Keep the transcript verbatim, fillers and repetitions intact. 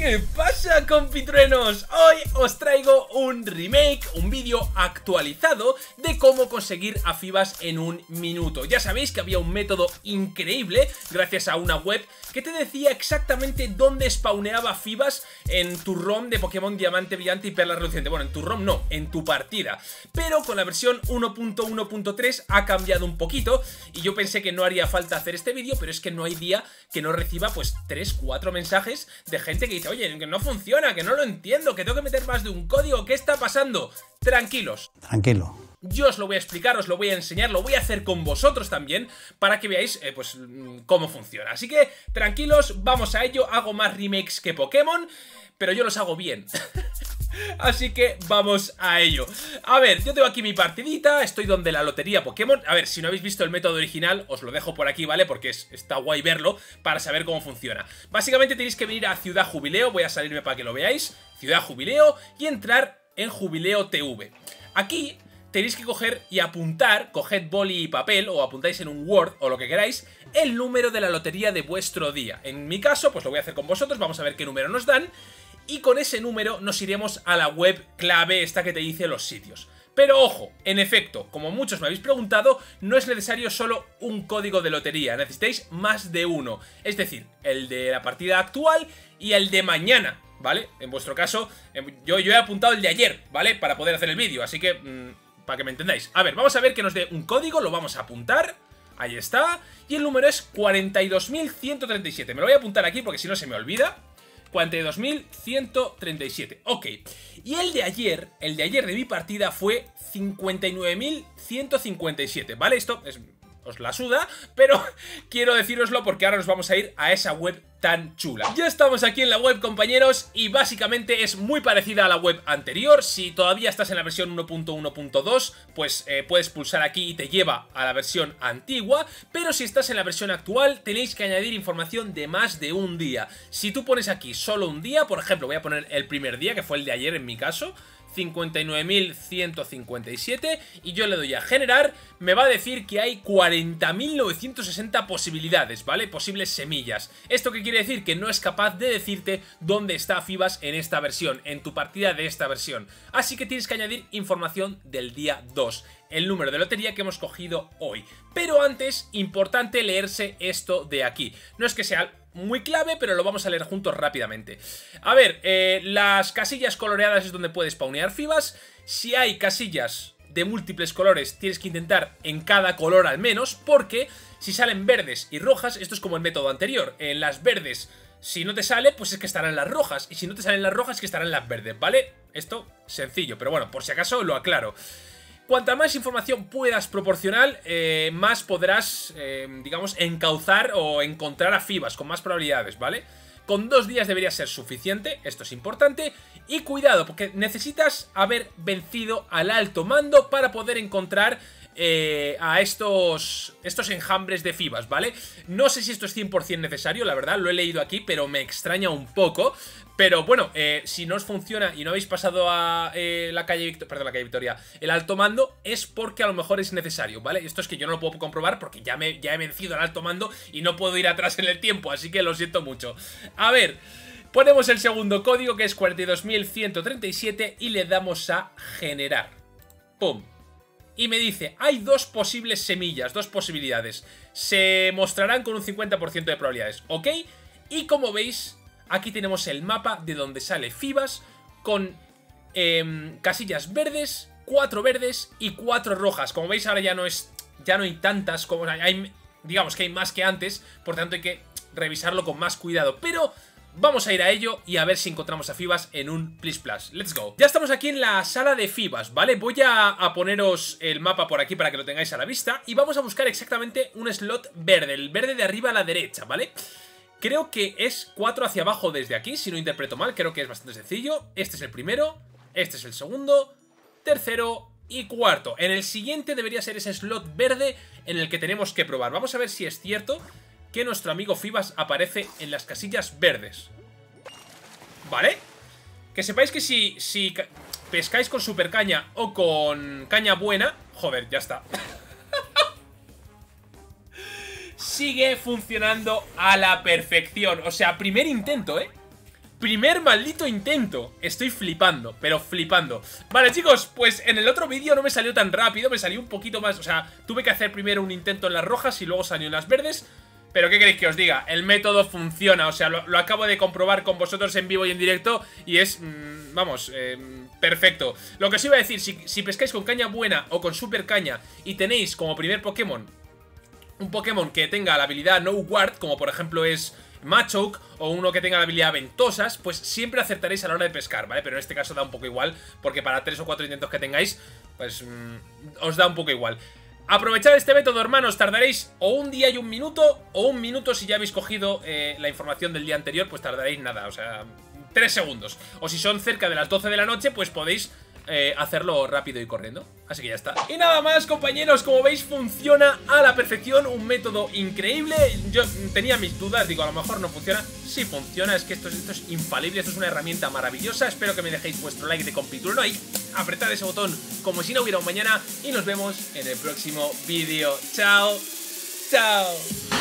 ¿Qué pasa, compitruenos? Hoy os traigo un remake, un vídeo actualizado de cómo conseguir a Fibas en un minuto. Ya sabéis que había un método increíble gracias a una web que te decía exactamente dónde spawneaba Fibas en tu ROM de Pokémon Diamante Brillante y Perla Reluciente. Bueno, en tu ROM no, en tu partida. Pero con la versión uno punto uno punto tres ha cambiado un poquito y yo pensé que no haría falta hacer este vídeo, pero es que no hay día que no reciba pues tres, cuatro mensajes de gente que dice: oye, que no funciona, que no lo entiendo, que tengo que meter más de un código, ¿qué está pasando? Tranquilos. Tranquilo. Yo os lo voy a explicar, os lo voy a enseñar, lo voy a hacer con vosotros también para que veáis eh, pues cómo funciona. Así que tranquilos, vamos a ello. Hago más remakes que Pokémon, pero yo los hago bien. Así que vamos a ello. A ver, yo tengo aquí mi partidita, estoy donde la lotería Pokémon. A ver, si no habéis visto el método original, os lo dejo por aquí, ¿vale? Porque es, está guay verlo para saber cómo funciona. Básicamente tenéis que venir a Ciudad Jubileo, voy a salirme para que lo veáis. Ciudad Jubileo y entrar en Jubileo T V. Aquí tenéis que coger y apuntar, coged boli y papel o apuntáis en un Word o lo que queráis, el número de la lotería de vuestro día. En mi caso, pues lo voy a hacer con vosotros, vamos a ver qué número nos dan. Y con ese número nos iremos a la web clave esta que te dice los sitios. Pero ojo, en efecto, como muchos me habéis preguntado, no es necesario solo un código de lotería, necesitáis más de uno. Es decir, el de la partida actual y el de mañana, ¿vale? En vuestro caso, yo, yo he apuntado el de ayer, ¿vale? Para poder hacer el vídeo, así que, mmm, para que me entendáis. A ver, vamos a ver que nos dé un código, lo vamos a apuntar. Ahí está. Y el número es cuarenta y dos mil ciento treinta y siete. Me lo voy a apuntar aquí porque si no se me olvida. cuarenta y dos mil ciento treinta y siete, ok. Y el de ayer, el de ayer de mi partida fue cincuenta y nueve mil ciento cincuenta y siete, ¿vale? Esto es, os la suda, pero quiero decíroslo porque ahora nos vamos a ir a esa web tan chula. Ya estamos aquí en la web, compañeros, y básicamente es muy parecida a la web anterior. Si todavía estás en la versión uno punto uno punto dos, pues eh, puedes pulsar aquí y te lleva a la versión antigua, pero si estás en la versión actual tenéis que añadir información de más de un día. Si tú pones aquí solo un día, por ejemplo, voy a poner el primer día, que fue el de ayer en mi caso, cincuenta y nueve mil ciento cincuenta y siete, y yo le doy a generar, me va a decir que hay cuarenta mil novecientos sesenta posibilidades, ¿vale? Posibles semillas. ¿Esto qué quiere decir? Que no es capaz de decirte dónde está Fibas en esta versión, en tu partida de esta versión. Así que tienes que añadir información del día dos, el número de lotería que hemos cogido hoy. Pero antes, importante leerse esto de aquí. No es que sea muy clave, pero lo vamos a leer juntos rápidamente. A ver, eh, las casillas coloreadas es donde puedes spawnear Fibas. Si hay casillas de múltiples colores, tienes que intentar en cada color al menos, porque si salen verdes y rojas, esto es como el método anterior. En las verdes, si no te sale, pues es que estarán las rojas, y si no te salen las rojas, es que estarán las verdes, ¿vale? Esto, sencillo, pero bueno, por si acaso lo aclaro. Cuanta más información puedas proporcionar, eh, más podrás, eh, digamos, encauzar o encontrar a Fibas con más probabilidades, ¿vale? Con dos días debería ser suficiente, esto es importante. Y cuidado, porque necesitas haber vencido al alto mando para poder encontrar eh, a estos, estos enjambres de Fibas, ¿vale? No sé si esto es cien por cien necesario, la verdad, lo he leído aquí, pero me extraña un poco. Pero bueno, eh, si no os funciona y no habéis pasado a eh, la calle Victoria, perdón, la calle Victoria, el alto mando, es porque a lo mejor es necesario, ¿vale? Esto es que yo no lo puedo comprobar porque ya, me, ya he vencido al alto mando y no puedo ir atrás en el tiempo, así que lo siento mucho. A ver, ponemos el segundo código, que es cuarenta y dos mil ciento treinta y siete, y le damos a generar. ¡Pum! Y me dice, hay dos posibles semillas, dos posibilidades. Se mostrarán con un cincuenta por ciento de probabilidades, ¿ok? Y como veis, aquí tenemos el mapa de donde sale Fibas con eh, casillas verdes, cuatro verdes y cuatro rojas. Como veis ahora ya no es, ya no hay tantas, como hay, digamos que hay más que antes, por tanto hay que revisarlo con más cuidado. Pero vamos a ir a ello y a ver si encontramos a Fibas en un Please Plus. Let's go. Ya estamos aquí en la sala de Fibas, ¿vale? Voy a, a poneros el mapa por aquí para que lo tengáis a la vista y vamos a buscar exactamente un slot verde, el verde de arriba a la derecha, ¿vale? Creo que es cuatro hacia abajo desde aquí, si no interpreto mal, creo que es bastante sencillo. Este es el primero, este es el segundo, tercero y cuarto. En el siguiente debería ser ese slot verde en el que tenemos que probar. Vamos a ver si es cierto que nuestro amigo Fibas aparece en las casillas verdes. ¿Vale? Que sepáis que si, si pescáis con super caña o con caña buena... Joder, ya está. Sigue funcionando a la perfección. O sea, primer intento, ¿eh? Primer maldito intento. Estoy flipando, pero flipando. Vale, chicos, pues en el otro vídeo no me salió tan rápido, me salió un poquito más. O sea, tuve que hacer primero un intento en las rojas y luego salió en las verdes. Pero ¿qué queréis que os diga? El método funciona, o sea, lo, lo acabo de comprobar con vosotros en vivo y en directo. Y es, mmm, vamos, eh, perfecto. Lo que os iba a decir, si, si pescáis con caña buena o con super caña y tenéis como primer Pokémon un Pokémon que tenga la habilidad No Guard, como por ejemplo es Machoke, o uno que tenga la habilidad Ventosas, pues siempre acertaréis a la hora de pescar, ¿vale? Pero en este caso da un poco igual, porque para tres o cuatro intentos que tengáis, pues mmm, os da un poco igual. Aprovechad este método, hermanos, tardaréis o un día y un minuto, o un minuto si ya habéis cogido eh, la información del día anterior, pues tardaréis nada, o sea, tres segundos. O si son cerca de las doce de la noche, pues podéis eh, hacerlo rápido y corriendo. Así que ya está. Y nada más, compañeros, como veis funciona a la perfección, un método increíble. Yo tenía mis dudas, digo, a lo mejor no funciona. Sí funciona, es que esto, esto es infalible, esto es una herramienta maravillosa. Espero que me dejéis vuestro like de compitulón ahí, apretad ese botón como si no hubiera un mañana y nos vemos en el próximo vídeo. Chao, chao.